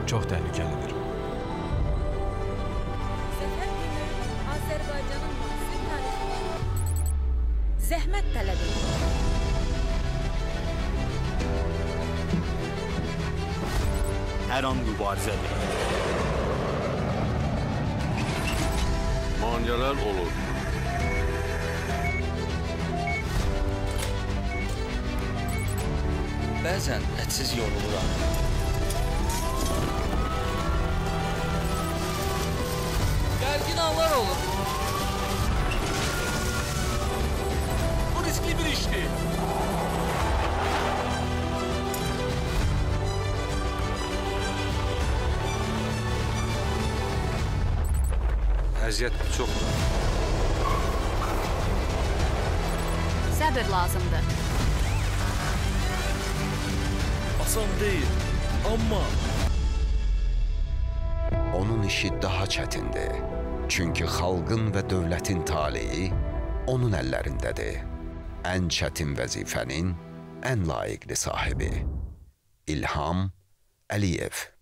çox təhlükəlidir. Zəfər günü Azərbaycanın müasir tarixində zəhmət tələb edir. Hər an mübarizədir. Maneələr olur. Bəzən ədsiz yoruluram. Gərgin anlar olur. Bu riskli bir işdir. Əziyyət çoxdur. Səbir lazımdır. Asan deyil, amma Onun işi daha çətindir. Çünki xalqın və dövlətin taleyi onun əllərindədir. Ən çətin vəzifənin ən layiqli sahibi İlham Əliyev.